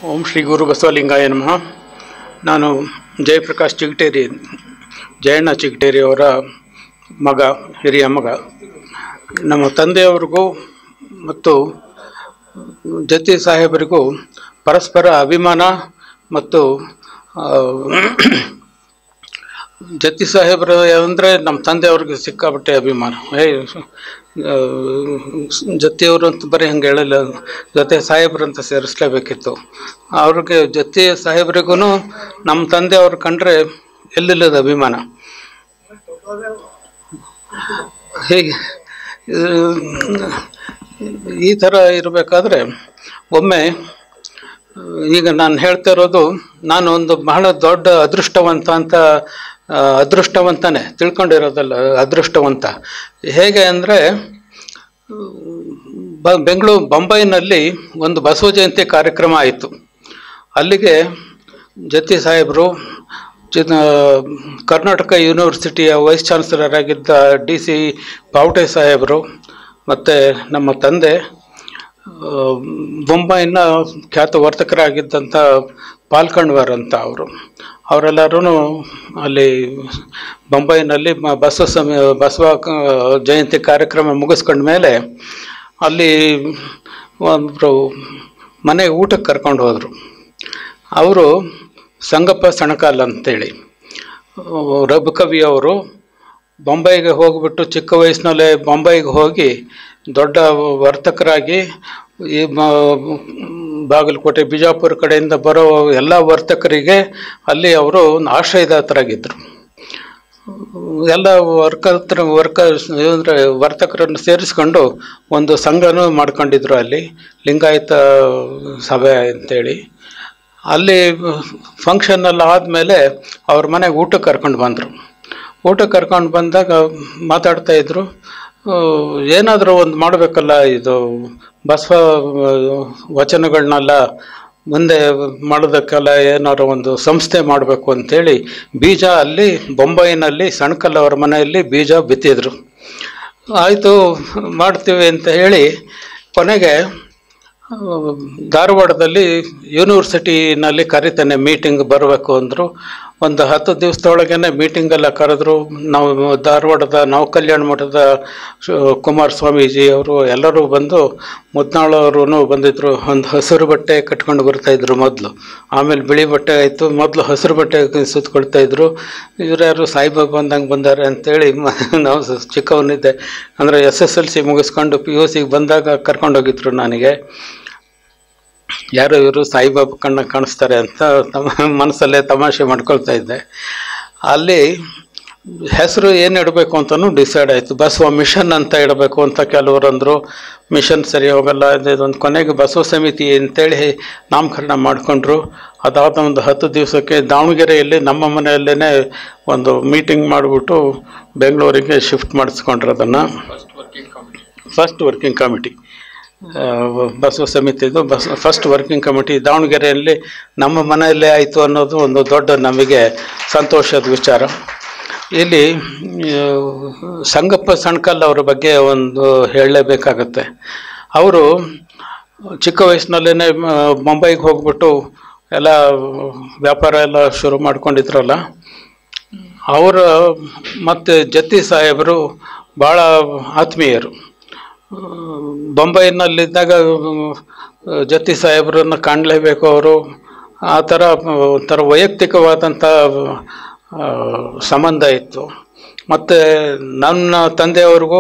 ಓಂ ಶ್ರೀ ಗುರು ಬಸವಲಿಂಗಾಯ ನಮಃ. ನಾನು ಜಯಪ್ರಕಾಶ್ ಚಿಗಟೇರಿ, ಜಯಣ್ಣ ಚಿಗಟೇರಿ ಅವರ ಮಗ, ಹಿರಿಯ ಮಗ. ನಮ್ಮ ತಂದೆಯವ್ರಿಗೂ ಮತ್ತು ಜತಿ ಸಾಹೇಬರಿಗೂ ಪರಸ್ಪರ ಅಭಿಮಾನ ಮತ್ತು ಜತಿ ಸಾಹೇಬರು ಅಂದರೆ ನಮ್ಮ ತಂದೆಯವ್ರಿಗೆ ಸಿಕ್ಕಾಪಟ್ಟೆ ಅಭಿಮಾನ. ಜತಿಯವರು ಅಂತ ಬರೀ ಹಂಗೆ ಹೇಳಲ್ಲ, ಜೊತೆ ಸಾಹೇಬ್ರು ಅಂತ ಸೇರಿಸ್ಲೇಬೇಕಿತ್ತು. ಅವ್ರಿಗೆ ಜತಿ ಸಾಹೇಬ್ರಿಗೂ ನಮ್ಮ ತಂದೆಯವ್ರು ಕಂಡ್ರೆ ಎಲ್ಲಿಲ್ಲದ ಅಭಿಮಾನ. ಹೀಗೆ ಈ ಥರ ಇರಬೇಕಾದ್ರೆ ಒಮ್ಮೆ ಈಗ ನಾನು ಹೇಳ್ತಾ ಇರೋದು, ನಾನು ಒಂದು ಬಹಳ ದೊಡ್ಡ ಅದೃಷ್ಟವಂತನೇ ತಿಳ್ಕೊಂಡಿರೋದಲ್ಲ, ಅದೃಷ್ಟವಂತ. ಹೇಗೆ ಅಂದರೆ ಬೊಂಬೈನಲ್ಲಿ ಒಂದು ಬಸವ ಜಯಂತಿ ಕಾರ್ಯಕ್ರಮ ಆಯಿತು. ಅಲ್ಲಿಗೆ ಜತಿ ಸಾಹೇಬರು, ಕರ್ನಾಟಕ ಯೂನಿವರ್ಸಿಟಿಯ ವೈಸ್ ಚಾನ್ಸಲರ್ ಆಗಿದ್ದ DC ಪಾವಟೆ ಸಾಹೇಬರು ಮತ್ತು ನಮ್ಮ ತಂದೆ, ಬೊಂಬೈನ ಖ್ಯಾತ ವರ್ತಕರಾಗಿದ್ದಂಥ ಪಾಲ್ಕಂಡ್ವರ್ ಅಂತ ಅವರೆಲ್ಲರೂ ಅಲ್ಲಿ ಬೊಂಬೈನಲ್ಲಿ ಬಸವ ಜಯಂತಿ ಕಾರ್ಯಕ್ರಮ ಮುಗಿಸ್ಕೊಂಡ ಮೇಲೆ ಅಲ್ಲಿ ಒಬ್ಬರು ಮನೆಗೆ ಊಟಕ್ಕೆ ಕರ್ಕೊಂಡು ಹೋದರು. ಅವರು ಸಂಗಪ್ಪ ಸಣಕಾಲ್ ಅಂತೇಳಿ ರಘುಕವಿ ಅವರು ಬೊಂಬೈಗೆ ಹೋಗಿಬಿಟ್ಟು ಚಿಕ್ಕ ವಯಸ್ಸಿನಲ್ಲೇ ಬೊಂಬೈಗೆ ಹೋಗಿ ದೊಡ್ಡ ವರ್ತಕರಾಗಿ ಈ ಬಾಗಲಕೋಟೆ, ಬಿಜಾಪುರ ಕಡೆಯಿಂದ ಬರೋ ಎಲ್ಲ ವರ್ತಕರಿಗೆ ಅಲ್ಲಿ ಅವರು ಆಶ್ರಯದಾತರಾಗಿದ್ದರು. ಎಲ್ಲ ವರ್ತಕರನ್ನು ಸೇರಿಸ್ಕೊಂಡು ಒಂದು ಸಂಘನೂ ಮಾಡ್ಕೊಂಡಿದ್ರು ಅಲ್ಲಿ, ಲಿಂಗಾಯತ ಸಭೆ ಅಂತೇಳಿ. ಅಲ್ಲಿ ಫಂಕ್ಷನ್ನೆಲ್ಲ ಆದಮೇಲೆ ಅವ್ರ ಮನೆಗೆ ಊಟಕ್ಕೆ ಕರ್ಕೊಂಡು ಬಂದರು. ಊಟಕ್ಕೆ ಕರ್ಕೊಂಡು ಬಂದಾಗ ಮಾತಾಡ್ತಾಯಿದ್ರು, ಏನಾದರೂ ಒಂದು ಮಾಡಬೇಕಲ್ಲ, ಇದು ಬಸವ ವಚನಗಳನ್ನೆಲ್ಲ ಮುಂದೆ ಮಾಡೋದಕ್ಕೆಲ್ಲ ಏನಾದ್ರು ಒಂದು ಸಂಸ್ಥೆ ಮಾಡಬೇಕು ಅಂಥೇಳಿ ಬೀಜ ಅಲ್ಲಿ ಬೊಂಬೈನಲ್ಲಿ ಸಣ್ಕಲ್ ಅವರ ಮನೆಯಲ್ಲಿ ಬೀಜ ಬಿತ್ತಿದ್ರು. ಆಯಿತು ಮಾಡ್ತೀವಿ ಅಂತ ಹೇಳಿ ಕೊನೆಗೆ ಧಾರವಾಡದಲ್ಲಿ ಯೂನಿವರ್ಸಿಟಿನಲ್ಲಿ ಕರಿತೇನೆ, ಮೀಟಿಂಗ್ ಬರಬೇಕು ಅಂದರು. ಒಂದು 10 ದಿವಸದೊಳಗೇ ಮೀಟಿಂಗೆಲ್ಲ ಕರೆದ್ರು. ನಾವು ಧಾರವಾಡದ ನವಕಲ್ಯಾಣ ಮಠದ ಕುಮಾರ ಸ್ವಾಮೀಜಿ ಅವರು ಎಲ್ಲರೂ ಬಂದು, ಮುದ್ನಾಳವರು ಬಂದಿದ್ದರು. ಒಂದು ಹಸಿರು ಬಟ್ಟೆ ಕಟ್ಕೊಂಡು ಬರ್ತಾಯಿದ್ರು ಮೊದಲು, ಆಮೇಲೆ ಬಿಳಿ ಬಟ್ಟೆ ಆಯಿತು. ಮೊದಲು ಹಸಿರು ಬಟ್ಟೆ ಸುತ್ತಕೊಳ್ತಾಯಿದ್ರು. ಇವರ್ಯಾರು ಸಾಯಿಬಾಬಾ ಬಂದಂಗೆ ಬಂದಾರೆ ಅಂಥೇಳಿ ನಾವು ಚಿಕ್ಕವನಿದ್ದೆ, ಅಂದರೆ SSLC ಮುಗಿಸ್ಕೊಂಡು PUCಗೆ ಬಂದಾಗ ಕರ್ಕೊಂಡೋಗಿದ್ರು ನನಗೆ. ಯಾರೋ ಇವರು ಸಾಯಿಬಾಬಾ ಕಾಣಿಸ್ತಾರೆ ಅಂತ ಮನಸ್ಸಲ್ಲೇ ತಮಾಷೆ ಮಾಡ್ಕೊಳ್ತಾ ಇದ್ದೆ. ಅಲ್ಲಿ ಹೆಸರು ಏನು ಇಡಬೇಕು ಅಂತಲೂ ಡಿಸೈಡ್ ಆಯಿತು. ಬಸವ ಮಿಷನ್ ಅಂತ ಇಡಬೇಕು ಅಂತ ಕೆಲವರು ಅಂದರು. ಮಿಷನ್ ಸರಿ ಹೋಗಲ್ಲ, ಇದೊಂದು ಕೊನೆಗೆ ಬಸವ ಸಮಿತಿ ಅಂತೇಳಿ ನಾಮಕರಣ ಮಾಡಿಕೊಂಡ್ರು. ಅದಾದ ಒಂದು 10 ದಿವಸಕ್ಕೆ ದಾವಣಗೆರೆಯಲ್ಲಿ ನಮ್ಮ ಮನೆಯಲ್ಲೇ ಒಂದು ಮೀಟಿಂಗ್ ಮಾಡಿಬಿಟ್ಟು ಬೆಂಗಳೂರಿಗೆ ಶಿಫ್ಟ್ ಮಾಡಿಸ್ಕೊಂಡ್ರು. ಅದನ್ನು ಫಸ್ಟ್ ವರ್ಕಿಂಗ್ ಕಮಿಟಿ, ಬಸವ ಸಮಿತಿದು ಫಸ್ಟ್ ವರ್ಕಿಂಗ್ ಕಮಿಟಿ ದಾವಣಗೆರೆಯಲ್ಲಿ ನಮ್ಮ ಮನೆಯಲ್ಲೇ ಆಯಿತು ಅನ್ನೋದು ಒಂದು ದೊಡ್ಡ ನಮಗೆ ಸಂತೋಷದ ವಿಚಾರ. ಇಲ್ಲಿ ಸಂಗಪ್ಪ ಸಣ್ಕಲ್ ಅವರ ಬಗ್ಗೆ ಒಂದು ಹೇಳಲೇಬೇಕಾಗತ್ತೆ. ಅವರು ಚಿಕ್ಕ ವಯಸ್ಸಿನಲ್ಲೇ ಮುಂಬೈಗೆ ಹೋಗ್ಬಿಟ್ಟು ಎಲ್ಲ ವ್ಯಾಪಾರ ಎಲ್ಲ ಶುರು ಮಾಡ್ಕೊಂಡಿದ್ರಲ್ಲ, ಅವರು ಮತ್ತು ಜತಿ ಸಾಹೇಬರು ಭಾಳ ಆತ್ಮೀಯರು. ಬೊಂಬೈನಲ್ಲಿದ್ದಾಗ ಜತಿ ಸಾಹೇಬರನ್ನು ಕಾಣಲೇಬೇಕು ಅವರು. ಆ ಥರ ಒಂಥರ ವೈಯಕ್ತಿಕವಾದಂಥ ಸಂಬಂಧ ಇತ್ತು. ಮತ್ತು ನನ್ನ ತಂದೆಯವ್ರಿಗೂ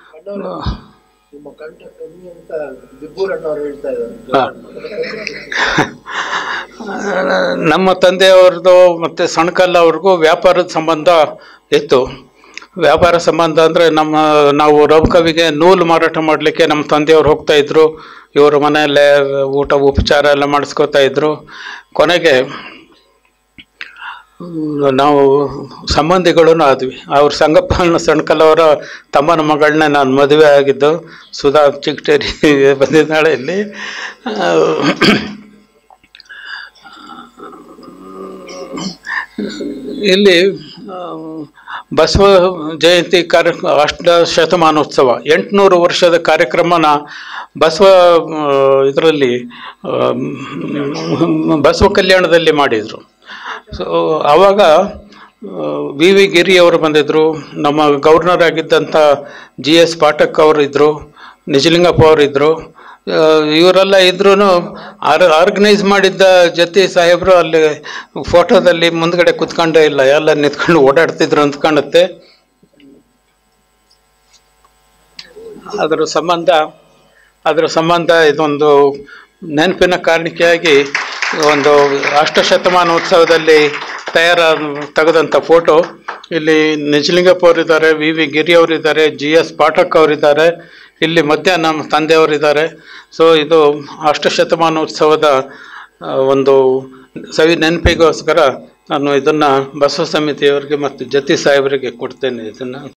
ನಮ್ಮ ತಂದೆಯವ್ರದ್ದು ಮತ್ತು ಸಣ್ಕಲ್ ಅವ್ರಿಗೂ ವ್ಯಾಪಾರದ ಸಂಬಂಧ ಇತ್ತು. ವ್ಯಾಪಾರ ಸಂಬಂಧ ಅಂದರೆ ನಾವು ರಘುಕವಿಗೆ ನೂಲು ಮಾರಾಟ ಮಾಡಲಿಕ್ಕೆ ನಮ್ಮ ತಂದೆಯವ್ರು ಹೋಗ್ತಾಯಿದ್ರು. ಇವರು ಮನೆಯಲ್ಲೇ ಊಟ ಉಪಚಾರ ಎಲ್ಲ ಮಾಡಿಸ್ಕೋತಾ ಇದ್ರು. ಕೊನೆಗೆ ನಾವು ಸಂಬಂಧಿಗಳೂ ಆದ್ವಿ. ಅವ್ರ ಸಂಗಪ್ಪ ಸಣ್ಕಲ್ ಅವರ ತಮ್ಮನ ಮಗಳನ್ನೇ ನಾನು ಮದುವೆ ಆಗಿದ್ದು. ಸುಧಾ ಚಿಗಟೇರಿ ಬಂದಿದ್ದಾಳೆ ಇಲ್ಲಿ. ಇಲ್ಲಿ ಬಸವ ಜಯಂತಿ ಅಷ್ಟ ಶತಮಾನೋತ್ಸವ 800 ವರ್ಷದ ಕಾರ್ಯಕ್ರಮನ ಬಸವ ಇದರಲ್ಲಿ ಬಸವ ಕಲ್ಯಾಣದಲ್ಲಿ ಮಾಡಿದರು. ಸೊ ಆವಾಗ ವಿ ವಿ ಗಿರಿ ಅವರು ಬಂದಿದ್ದರು, ನಮ್ಮ ಗವರ್ನರ್ ಆಗಿದ್ದಂಥ ಜಿ ಎಸ್ ಪಾಠಕ್ ಅವರು ಇದ್ದರು, ನಿಜಲಿಂಗಪ್ಪ ಅವರು ಇದ್ದರು. ಇವರೆಲ್ಲ ಇದ್ರೂ ಆರ್ಗನೈಸ್ ಮಾಡಿದ್ದ ಜತಿ ಸಾಹೇಬರು ಅಲ್ಲಿ ಫೋಟೋದಲ್ಲಿ ಮುಂದ್ಗಡೆ ಕುತ್ಕೊಂಡೇ ಇಲ್ಲ, ಎಲ್ಲ ನಿಂತ್ಕೊಂಡು ಓಡಾಡ್ತಿದ್ರು ಅಂತ ಕಾಣುತ್ತೆ. ಅದರ ಸಂಬಂಧ ಇದೊಂದು ನೆನಪಿನ ಕಾರಣಿಕೆಯಾಗಿ ಒಂದು ಅಷ್ಟಶತಮಾನೋತ್ಸವದಲ್ಲಿ ತೆಗೆದಂಥ ಫೋಟೋ. ಇಲ್ಲಿ ನಿಜಲಿಂಗಪ್ಪ ಅವರಿದ್ದಾರೆ, ವಿ ವಿ ಗಿರಿ ಅವರಿದ್ದಾರೆ, ಜಿ ಎಸ್ ಪಾಠಕ್ ಅವರಿದ್ದಾರೆ, ಇಲ್ಲಿ ಮಧ್ಯ ನಮ್ಮ ತಂದೆಯವರಿದ್ದಾರೆ. ಸೊ ಇದು ಅಷ್ಟಶತಮಾನೋತ್ಸವದ ಒಂದು ಸವಿ ನೆನಪಿಗೋಸ್ಕರ ನಾನು ಇದನ್ನು ಬಸವ ಸಮಿತಿಯವರಿಗೆ ಮತ್ತು ಜತಿ ಸಾಹೇಬರಿಗೆ ಕೊಡ್ತೇನೆ ಇದನ್ನು.